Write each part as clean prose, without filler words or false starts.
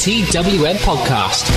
TWM podcast.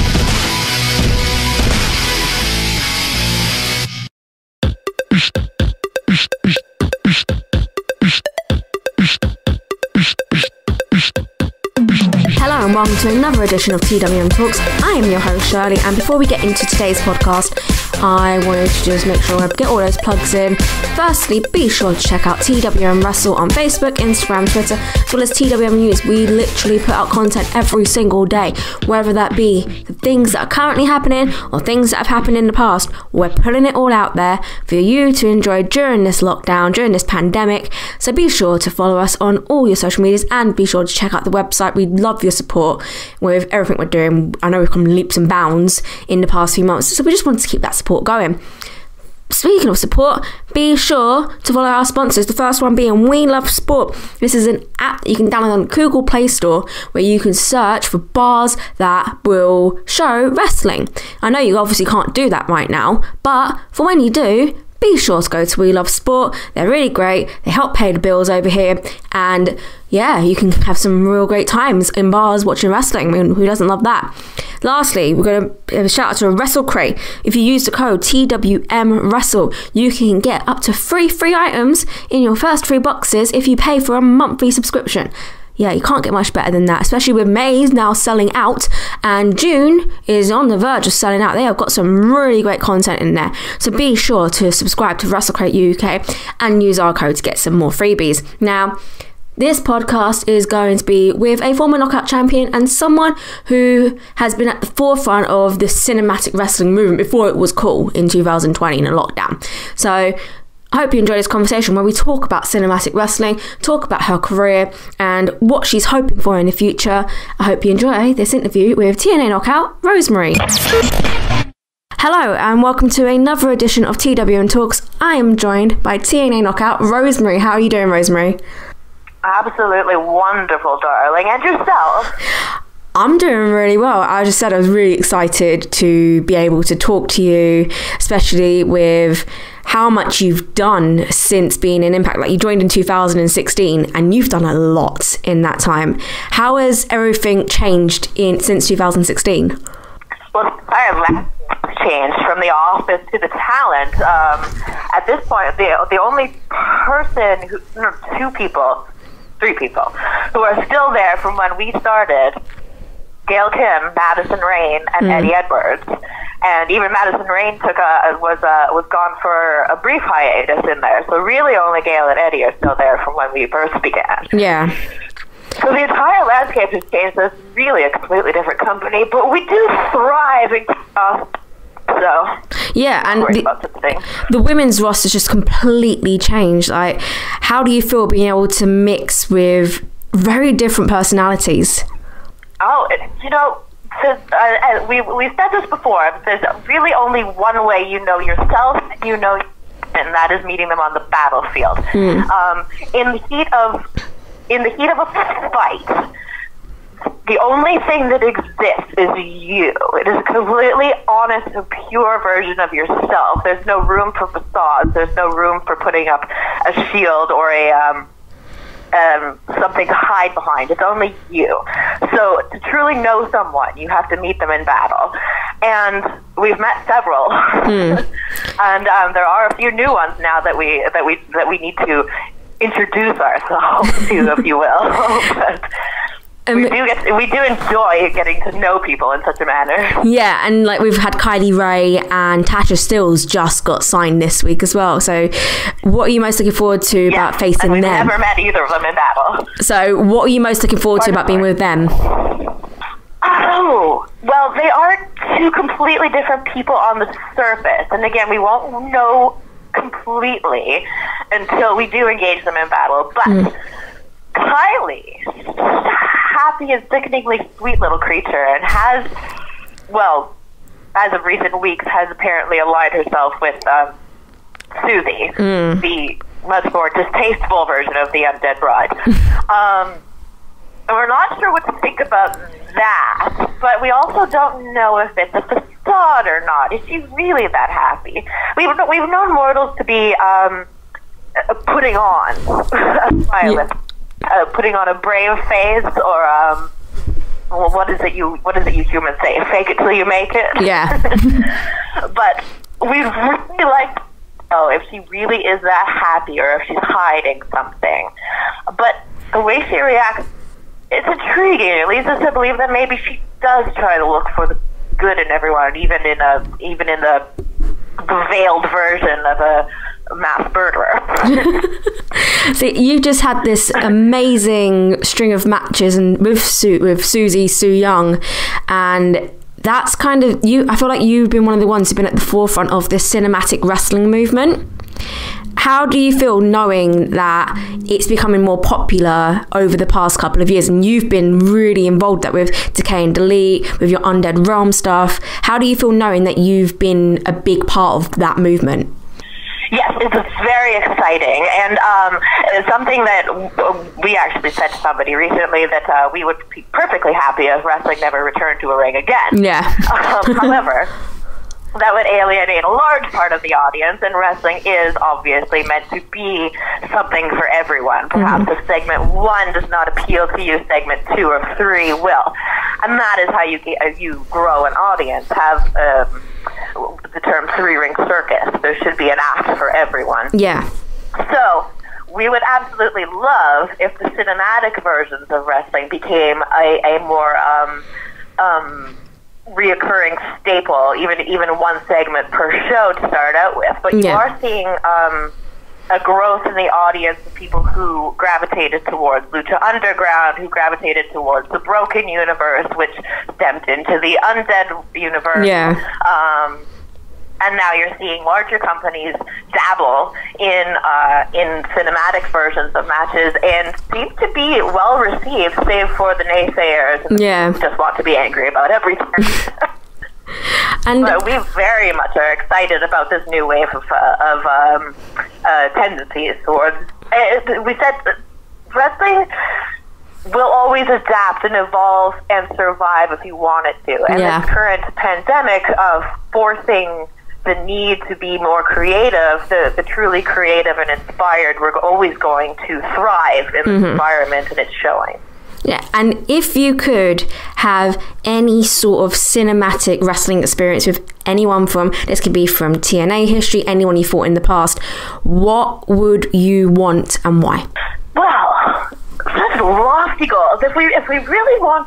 Hello and welcome to another edition of TWM Talks. I am your host Shirley, and before we get into today's podcast, I wanted to just make sure I get all those plugs in. Firstly, be sure to check out TWM Wrestle on Facebook, Instagram, Twitter, as well as TWM News. We literally put out content every single day, whether that be the things that are currently happening or things that have happened in the past. We're putting it all out there for you to enjoy during this lockdown, during this pandemic. So be sure to follow us on all your social medias and be sure to check out the website. We'd love your support with everything we're doing. I know we've come leaps and bounds in the past few months, so we just want to keep that support going. Speaking of support, be sure to follow our sponsors. The first one being We Love Sport. This is an app that you can download on Google Play Store where you can search for bars that will show wrestling. I know you obviously can't do that right now, but for when you do, be sure to go to We Love Sport. They're really great. They help pay the bills over here. And yeah, you can have some real great times in bars watching wrestling. I mean, who doesn't love that? Lastly, we're going to have a shout out to Wrestle Crate. If you use the code TWM Wrestle, you can get up to free items in your first 3 boxes if you pay for a monthly subscription. Yeah, you can't get much better than that, especially with May's now selling out and June is on the verge of selling out. They have got some really great content in there. So be sure to subscribe to WrestleCrate UK and use our code to get some more freebies. Now, this podcast is going to be with a former knockout champion and someone who has been at the forefront of the cinematic wrestling movement before it was cool in 2020 in a lockdown. So I hope you enjoy this conversation where we talk about cinematic wrestling, talk about her career and what she's hoping for in the future. I hope you enjoy this interview with TNA Knockout Rosemary. Hello and welcome to another edition of TWM Talks. I am joined by TNA Knockout Rosemary. How are you doing, Rosemary? Absolutely wonderful, darling. And yourself? I'm doing really well. I just said I was really excited to be able to talk to you, especially with how much you've done since being in Impact. Like, you joined in 2016 and you've done a lot in that time. How has everything changed since 2016? Well, I have changed from the office to the talent. At this point, the only person, three people who are still there from when we started, Gail Kim, Madison Rain, and Eddie Edwards. And even Madison Rain was gone for a brief hiatus in there. So really only Gail and Eddie are still there from when we first began. Yeah. So the entire landscape has changed. It's really a completely different company, but we do thrive in chaos. So yeah, and the women's roster's just completely changed. Like, how do you feel being able to mix with very different personalities? Oh, we've said this before. There's really only one way you know yourself, and that is meeting them on the battlefield. In the heat of a fight, the only thing that exists is you. It is a completely honest and pure version of yourself. There's no room for facades. There's no room for putting up a shield or something to hide behind. It's only you. So to truly know someone, you have to meet them in battle. And we've met several. And there are a few new ones now that we need to introduce ourselves to, if you will. But we do enjoy getting to know people in such a manner. Yeah, and like we've had Kylie Ray and Tasha Steelz just got signed this week as well. So what are you most looking forward to about facing them? We've never met either of them in battle. So what are you most looking forward to about being with them? Oh, well, they are two completely different people on the surface. And again, we won't know completely until we do engage them in battle. But Kylie, happy and sickeningly sweet little creature, and has, well, as of recent weeks, has apparently allied herself with Susie, the much more distasteful version of the Undead Bride. And we're not sure what to think about that, but we also don't know if it's a facade or not. Is she really that happy? We've known mortals to be putting on a smile, putting on a brave face, or well, what is it you humans say? Fake it till you make it. Yeah. But we really like, if she really is that happy or if she's hiding something. But the way she reacts, it's intriguing. It leads us to believe that maybe she does try to look for the good in everyone, even in the veiled version of a mass murderer. See, you just had this amazing string of matches and with Susie Su Young, and that's kind of you. I feel like you've been one of the ones who've been at the forefront of this cinematic wrestling movement. How do you feel knowing that it's becoming more popular over the past couple of years, and you've been really involved with Decay and Delete, with your Undead Realm stuff? How do you feel knowing that you've been a big part of that movement? Yes, it's very exciting, and it's something that we actually said to somebody recently, that we would be perfectly happy if wrestling never returned to a ring again. Yeah. However, that would alienate a large part of the audience, and wrestling is obviously meant to be something for everyone. Perhaps if segment 1 does not appeal to you, segment 2 or 3 will. And that is how you grow an audience. Have the term 3-ring circus. There should be an act for everyone. Yeah. So we would absolutely love if the cinematic versions of wrestling became a more reoccurring staple, even one segment per show to start out with. But you are seeing a growth in the audience of people who gravitated towards Lucha Underground, who gravitated towards the Broken Universe, which stemmed into the Undead Universe. Yeah. And now you're seeing larger companies dabble in cinematic versions of matches, and seem to be well received, save for the naysayers and who just want to be angry about everything. And but we very much are excited about this new wave of tendencies towards. We said that wrestling will always adapt and evolve and survive if you want it to. And this current pandemic of forcing the need to be more creative, the truly creative and inspired, we're always going to thrive in this environment, and it's showing. Yeah, and if you could have any sort of cinematic wrestling experience with anyone from, this could be from TNA history, anyone you fought in the past, what would you want and why? Well, such lofty goals. If we really want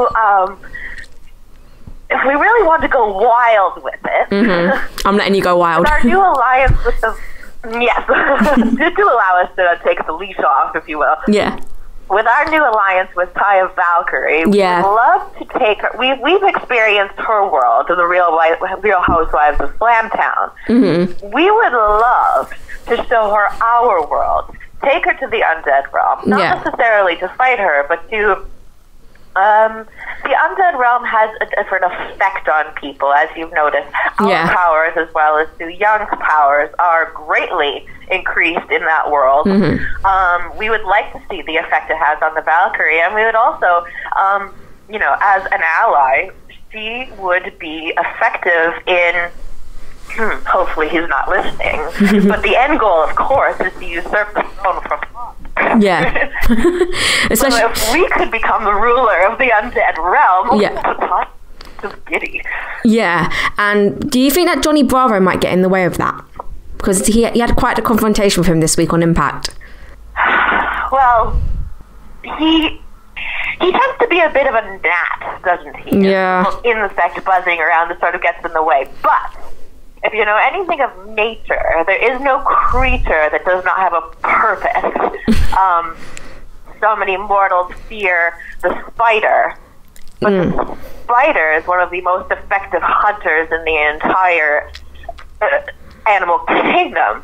to go wild with it, I'm letting you go wild. With our new alliance with the to allow us to take the leash off, if you will. Yeah. With our new alliance with Taya Valkyrie, we'd love to take her. We've experienced her world, the Real Housewives of Slamtown. We would love to show her our world. Take her to the Undead Realm. Not necessarily to fight her, but to... the Undead Realm has a different effect on people, as you've noticed. Our powers, as well as Su Young's powers, are greatly increased in that world. We would like to see the effect it has on the Valkyrie, and we would also, as an ally, she would be effective in... hopefully he's not listening. But the end goal, of course, is to usurp the throne from Bob. Yeah. Especially so if we could become the ruler of the Undead Realm, just giddy. Yeah. And do you think that Johnny Bravo might get in the way of that? Because he had quite a confrontation with him this week on Impact. Well, he tends to be a bit of a gnat, doesn't he? Yeah. Insect buzzing around that sort of gets in the way. But if you know anything of nature, there is no creature that does not have a purpose. So many mortals fear the spider, but the spider is one of the most effective hunters in the entire animal kingdom.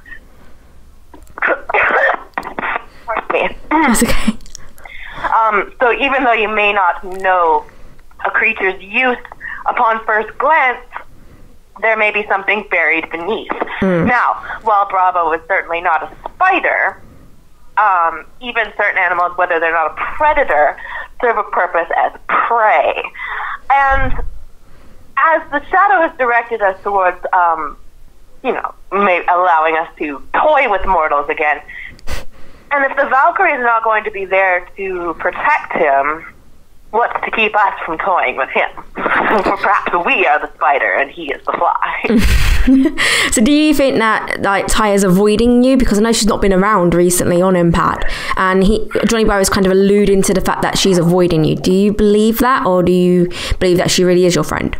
Pardon me. That's okay. So even though you may not know a creature's use upon first glance, there may be something buried beneath. Now, while Bravo is certainly not a spider, even certain animals, whether they're not a predator, serve a purpose as prey. And as the shadow has directed us towards, allowing us to toy with mortals again, and if the Valkyrie is not going to be there to protect him, What's to keep us from toying with him? Perhaps we are the spider and he is the fly. So do you think that like Ty is avoiding you? Because I know she's not been around recently on Impact, and Johnny Bravo is kind of alluding to the fact that she's avoiding you. Do you believe that, or do you believe that she really is your friend?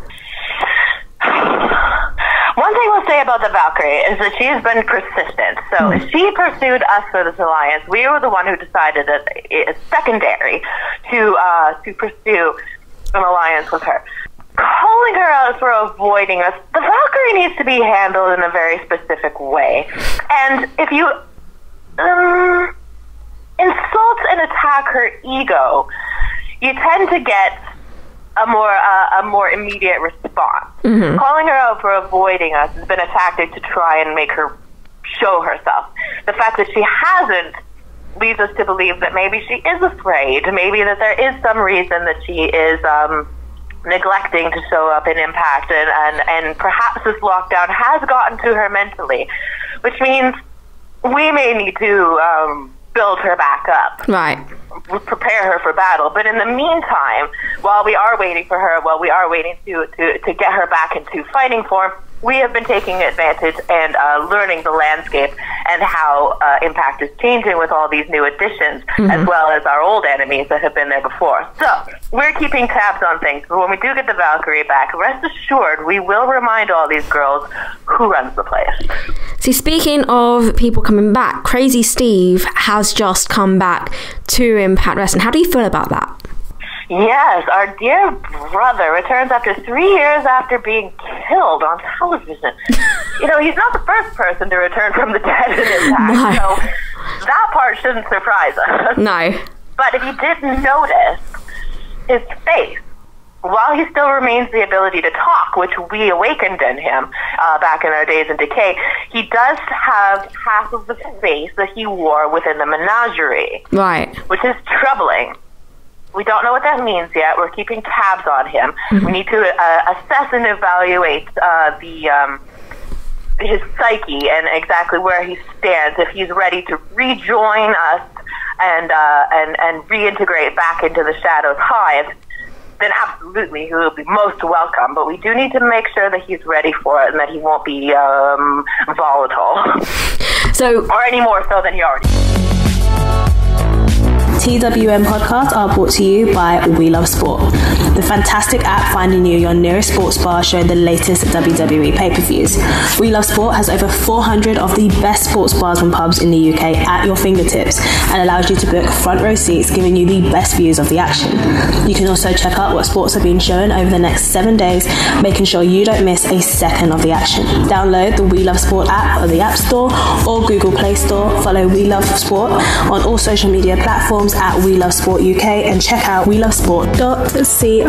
One thing we'll say about the Valkyrie is that she has been persistent. So she pursued us for this alliance. We were the one who decided that it's secondary to pursue an alliance with her. Calling her out for avoiding us, the Valkyrie needs to be handled in a very specific way. And if you insult and attack her ego, you tend to get a more immediate response. Mm-hmm. Calling her out for avoiding us has been a tactic to try and make her show herself. The fact that she hasn't leads us to believe that maybe she is afraid, maybe that there is some reason that she is neglecting to show up in Impact, and perhaps this lockdown has gotten to her mentally, which means we may need to build her back up. Right. Prepare her for battle. But in the meantime, while we are waiting for her, while we are waiting to get her back into fighting form, we have been taking advantage and learning the landscape and how Impact is changing with all these new additions, as well as our old enemies that have been there before. So we're keeping tabs on things. But when we do get the Valkyrie back, rest assured we will remind all these girls who runs the place. See, speaking of people coming back, Crazy Steve has just come back to Impact Wrestling. How do you feel about that? Yes, our dear brother returns after 3 years after being killed on television. You know, he's not the first person to return from the dead in Impact, so that part shouldn't surprise us. No. But if you didn't notice, his face, while he still remains the ability to talk, which we awakened in him back in our days in Decay, he does have half of the face that he wore within the menagerie. Right. Which is troubling. We don't know what that means yet. We're keeping tabs on him. We need to assess and evaluate his psyche and exactly where he stands. If he's ready to rejoin us and reintegrate back into the Shadows Hive, then absolutely he will be most welcome. But we do need to make sure that he's ready for it and that he won't be volatile. Or any more so than he already is. TWM podcasts are brought to you by We Love Sport, the fantastic app finding you your nearest sports bar showing the latest WWE pay-per-views. We Love Sport has over 400 of the best sports bars and pubs in the UK at your fingertips and allows you to book front row seats, giving you the best views of the action. You can also check out what sports are being shown over the next 7 days, making sure you don't miss a second of the action. Download the We Love Sport app on the App Store or Google Play Store. Follow We Love Sport on all social media platforms at We Love Sport UK and check out welovesport.co.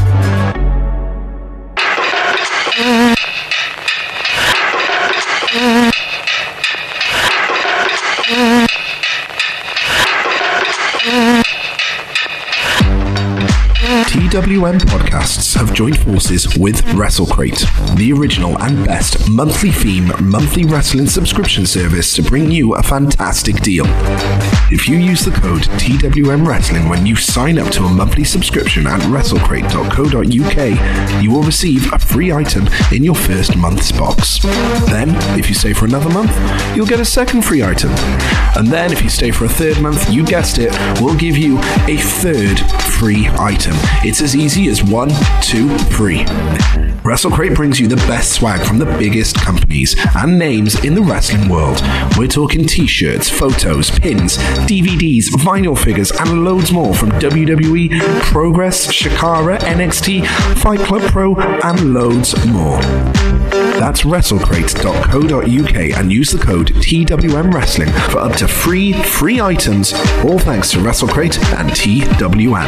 TWM podcasts have joined forces with WrestleCrate, the original and best monthly theme, monthly wrestling subscription service to bring you a fantastic deal. If you use the code TWM Wrestling when you sign up to a monthly subscription at WrestleCrate.co.uk, you will receive a free item in your first month's box. Then, if you stay for another month, you'll get a second free item. And then, if you stay for a third month, you guessed it, we'll give you a third free item. It's as easy as 1, 2, 3. WrestleCrate brings you the best swag from the biggest companies and names in the wrestling world. We're talking t-shirts, photos, pins, DVDs, vinyl figures, and loads more from WWE, Progress, Shikara, NXT, Fight Club Pro, and loads more. That's WrestleCrate.co.uk and use the code TWM Wrestling for up to free items, all thanks to WrestleCrate and TWM.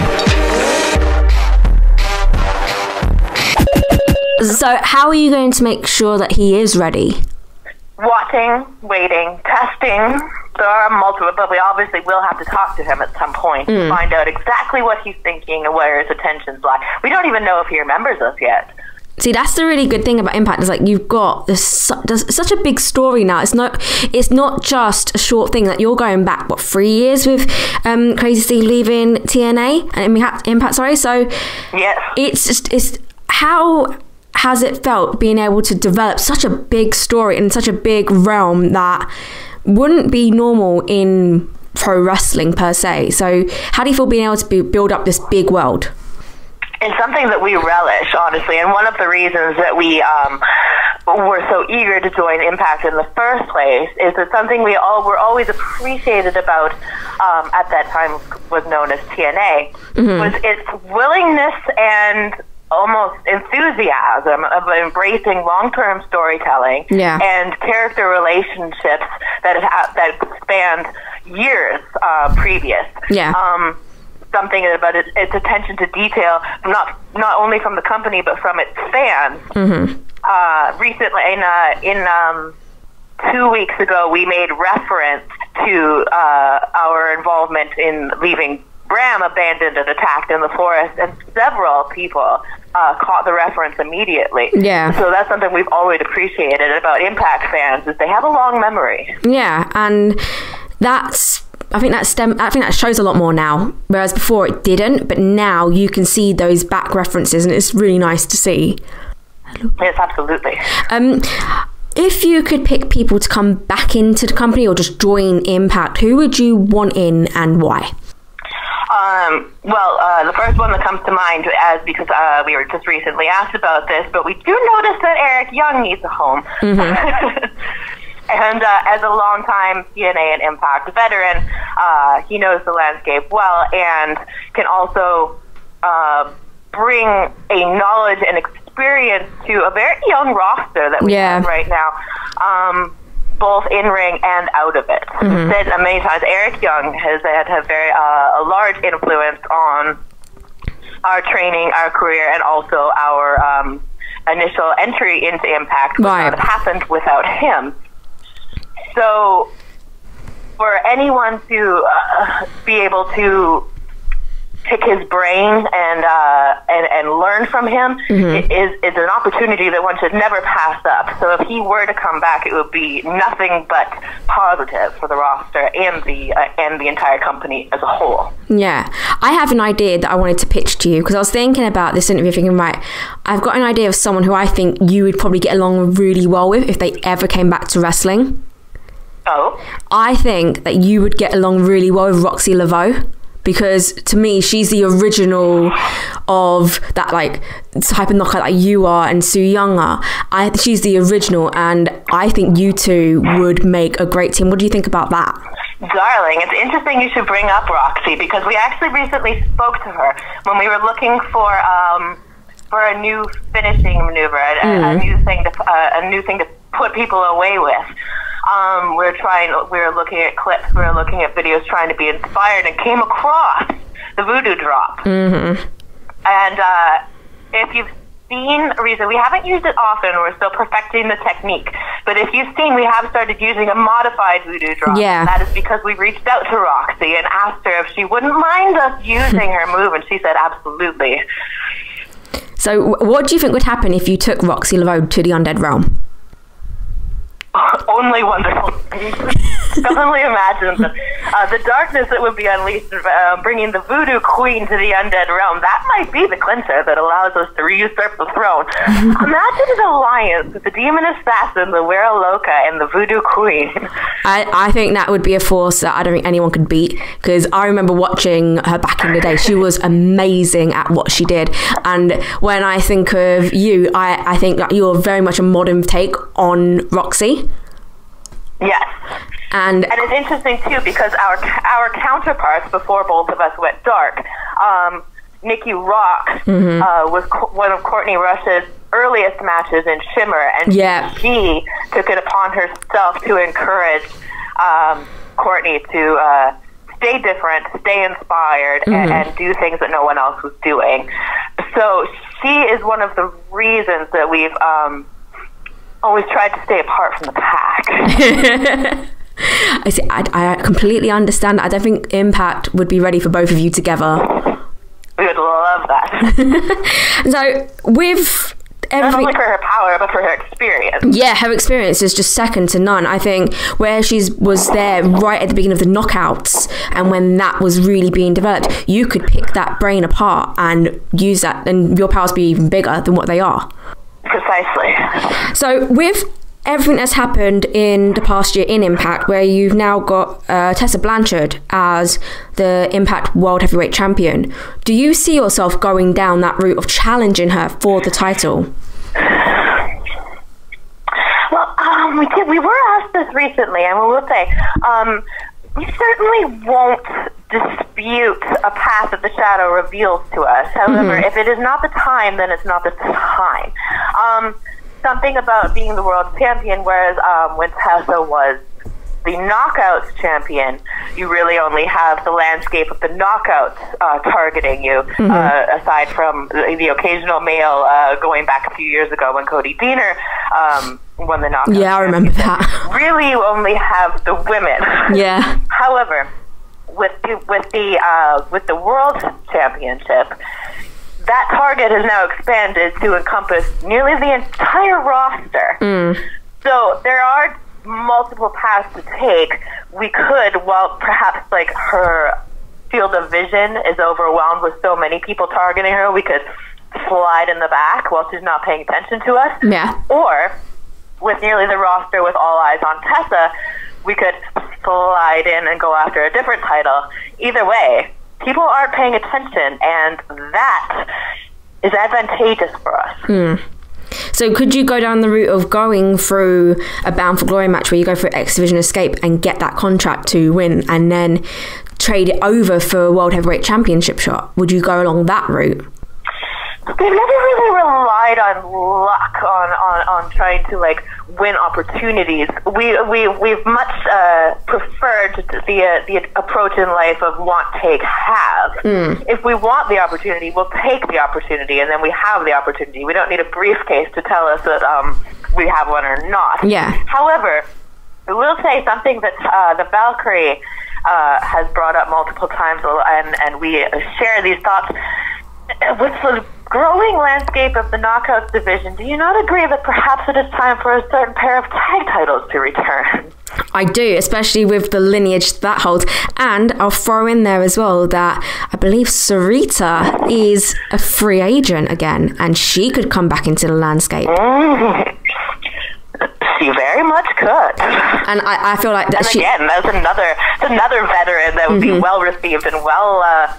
So how are you going to make sure that he is ready? Watching, waiting, testing. There are multiple, but we obviously will have to talk to him at some point to find out exactly what he's thinking and where his attentions lie. We don't even know if he remembers us yet. See, that's the really good thing about Impact is like you've got there's such a big story now. It's not just a short thing. Like you're going back 3 years with Crazy Steve leaving TNA and Impact. Sorry, so yes, it's how has it felt being able to develop such a big story in such a big realm that wouldn't be normal in pro wrestling per se? So how do you feel being able to build up this big world? It's something that we relish, honestly, and one of the reasons that we were so eager to join Impact in the first place is that something we all were always appreciated about at that time was known as TNA, was its willingness and almost enthusiasm of embracing long-term storytelling and character relationships that spanned years previous. Something about its attention to detail, not only from the company but from its fans. Recently, in 2 weeks ago, we made reference to our involvement in leaving Bram abandoned and attacked in the forest, and several people caught the reference immediately. So that's something we've always appreciated about Impact fans, is they have a long memory. And I think that shows a lot more now, whereas before it didn't, but now you can see those back references and it's really nice to see. Yes, absolutely. If you could pick people to come back into the company or just join Impact, who would you want in and why? The first one that comes to mind, because we were just recently asked about this, but we do notice that Eric Young needs a home. And as a longtime TNA and Impact veteran, he knows the landscape well and can also bring a knowledge and experience to a very young roster that we have right now, both in-ring and out of it. Said many times, Eric Young has had a large influence on our training, our career, and also our initial entry into Impact, which would have happened without him. So, for anyone to be able to pick his brain and learn from him is an opportunity that one should never pass up. So, if he were to come back, it would be nothing but positive for the roster and the entire company as a whole. Yeah, I have an idea that I wanted to pitch to you because I was thinking about this interview, thinking, right, I've got an idea of someone who I think you would probably get along really well with if they ever came back to wrestling. I think that you would get along really well with Roxy Laveau, because to me she's the original of that like type of knockout like you are and Su Yung are. She's the original, and I think you two would make a great team. What do you think about that? Darling, it's interesting you should bring up Roxy, because we actually recently spoke to her when we were looking for a new finishing maneuver, a new thing to put people away with. We were looking at clips, we were looking at videos, trying to be inspired, and came across the voodoo drop. And if you've seen Reza, we haven't used it often, we're still perfecting the technique, but if you've seen, we have started using a modified voodoo drop. That is because we reached out to Roxy and asked her if she wouldn't mind us using her move, and she said absolutely. So what do you think would happen if you took Roxy Laveau to the Undead Realm? Only wonderful things. I can only imagine the darkness that would be unleashed, bringing the Voodoo Queen to the Undead Realm. That might be the clincher that allows us to usurp the throne. Imagine an alliance with the Demon Assassin, the Wera Loca, and the Voodoo Queen. I think that would be a force that I don't think anyone could beat, because I remember watching her back in the day. She was amazing at what she did. And when I think of you, I think that you're very much a modern take on Roxy. Yes. And it's interesting too, because our counterparts before both of us went dark, Nikki Rock was one of Courtney Rush's earliest matches in Shimmer, and she took it upon herself to encourage Courtney to stay different, stay inspired, and do things that no one else was doing. So she is one of the reasons that we've always tried to stay apart from the pack. I completely understand that. I don't think Impact would be ready for both of you together. We would love that. So with Not only for her power, but for her experience. Yeah, her experience is just second to none. I think where she was there right at the beginning of the knockouts, and when that was really being developed, you could pick that brain apart and use that, and your powers be even bigger than what they are. Precisely. So with everything that's happened in the past year in Impact, where you've now got Tessa Blanchard as the Impact World Heavyweight Champion, do you see yourself going down that route of challenging her for the title? Well, we were asked this recently, and we will say, we certainly won't dispute a path that the shadow reveals to us. However, if it is not the time, then it's not the time. Something about being the world champion, whereas when Tessa was the knockouts champion, you really only have the landscape of the knockouts targeting you, aside from the occasional male going back a few years ago when Cody Deaner won the knockouts. Yeah, I remember that. Really, you only have the women. Yeah. However, with the world championship, that target has now expanded to encompass nearly the entire roster. So there are multiple paths to take. We could, while perhaps like her field of vision is overwhelmed with so many people targeting her, we could slide in the back while she's not paying attention to us. Yeah. Or with nearly the roster with all eyes on Tessa, we could slide in and go after a different title. Either way, people aren't paying attention, and that is advantageous for us. So could you go down the route of going through a Bound for Glory match where you go for X Division Escape and get that contract to win and then trade it over for a World Heavyweight Championship shot? Would you go along that route? We've never really relied on luck on trying to like win opportunities. We've much preferred the approach in life of want, take, have. If we want the opportunity, we'll take the opportunity, and then we have the opportunity. We don't need a briefcase to tell us that we have one or not. Yeah. However, I will say something that the Valkyrie has brought up multiple times, and we share these thoughts. With the growing landscape of the Knockouts division, do you not agree that perhaps it is time for a certain pair of tag titles to return? I do, especially with the lineage that holds. And I'll throw in there as well that I believe Sarita is a free agent again, and she could come back into the landscape. She very much could. And I feel like that. And again, that's another veteran that would be well received and well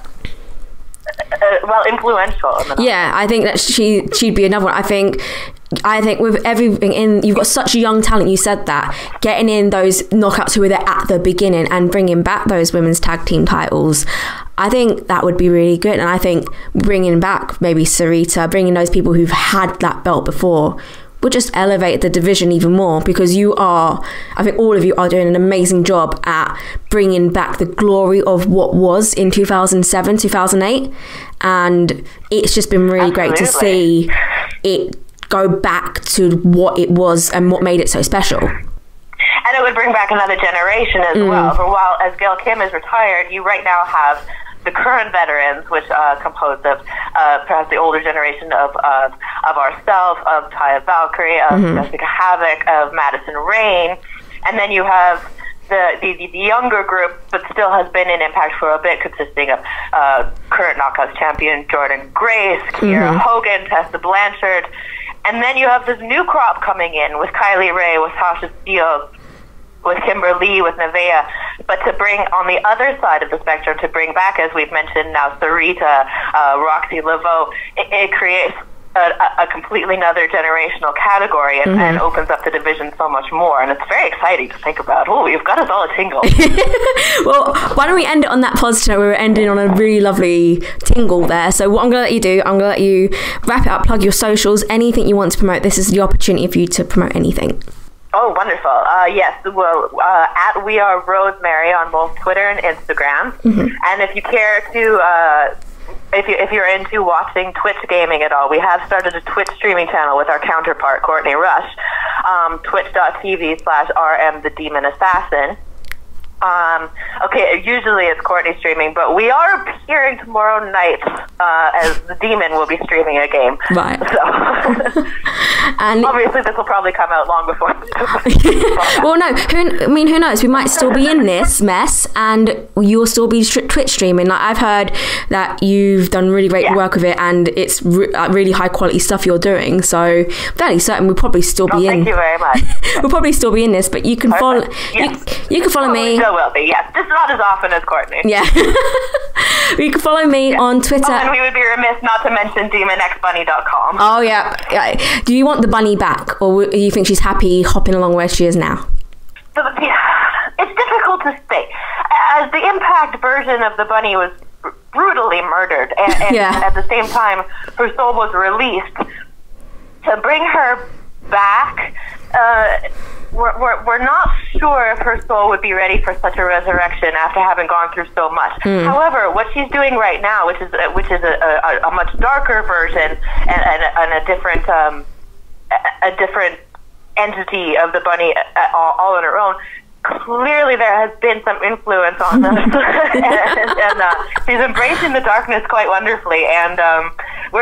influential. Yeah, I think that she'd be another one. I think with everything in, you've got such young talent. You said that getting in those knockouts who were there at the beginning and bringing back those women's tag team titles, I think that would be really good. And I think bringing back maybe Sarita, bringing those people who've had that belt before, would just elevate the division even more, because I think all of you are doing an amazing job at bringing back the glory of what was in 2007, 2008. And it's just been really great to see it go back to what it was and what made it so special. And it would bring back another generation as well. For while as Gail Kim is retired, you right now have the current veterans, which composed of perhaps the older generation of ourselves, of Taya Valkyrie, of Jessica Havoc, of Madison Rain, and then you have the younger group, but still has been in Impact for a bit, consisting of current Knockouts champion Jordan Grace, Kiera Hogan, Tessa Blanchard, and then you have this new crop coming in with Kylie Ray, with Tasha Steele, with Kimberly, with Nevaeh, but to bring on the other side of the spectrum, to bring back, as we've mentioned now, Sarita, Roxy Laveau, it creates a completely another generational category and opens up the division so much more, and it's very exciting to think about. Oh, you've got us all a tingle. Well, why don't we end it on that positive note? We were ending on a really lovely tingle there. So what I'm going to let you do, I'm going to let you wrap it up, plug your socials, anything you want to promote. This is the opportunity for you to promote anything. Oh, wonderful. Yes, well, at We Are Rosemary on both Twitter and Instagram. And if you care to, if you're into watching Twitch gaming at all, we have started a Twitch streaming channel with our counterpart, Courtney Rush, twitch.tv/RM the Demon Assassin. Okay, usually it's Courtney streaming, but we are appearing tomorrow night as the Demon will be streaming a game. Right. So, and obviously this will probably come out long before. well, no, who knows? We might still be in this mess, and you'll still be Twitch streaming. Like, I've heard that you've done really great work with it, and it's really high quality stuff you're doing. So, fairly certain we'll probably still be in. Thank you very much. We'll probably still be in this, but you can follow. Yes. You can follow me. Still will be. Yes, just not as often as Courtney. Yeah. You can follow me on Twitter. Oh, and we would be remiss not to mention demonxbunny.com. Oh, yeah. Do you want the bunny back, or do you think she's happy hopping along where she is now? It's difficult to say. As the Impact version of the bunny was brutally murdered, and at the same time her soul was released, to bring her back, we're not sure if her soul would be ready for such a resurrection after having gone through so much. However, what she's doing right now, which is a much darker version and a different entity of the bunny all on her own. Clearly, there has been some influence on this, and she's embracing the darkness quite wonderfully. And we're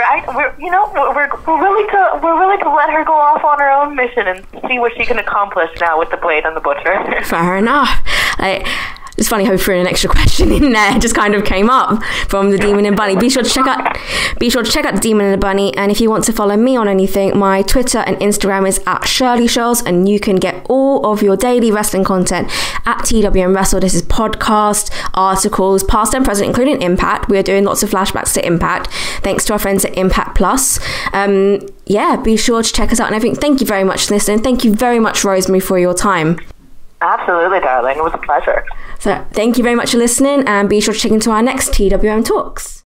willing to let her go off on her own mission and see what she can accomplish now with the Blade and the Butcher. Fair enough. It's funny how we threw an extra question in there. It just kind of came up from the Demon and Bunny. Be sure to check out the Demon and the Bunny. And if you want to follow me on anything, my Twitter and Instagram is @ShirleyShirls, and you can get all of your daily wrestling content at TWM Wrestle. This is podcast, articles, past and present, including Impact. We are doing lots of flashbacks to Impact, thanks to our friends at Impact Plus. Be sure to check us out and everything. Thank you very much for listening. Thank you very much, Rosemary, for your time. Absolutely, darling. It was a pleasure. So thank you very much for listening, and be sure to check into our next TWM Talks.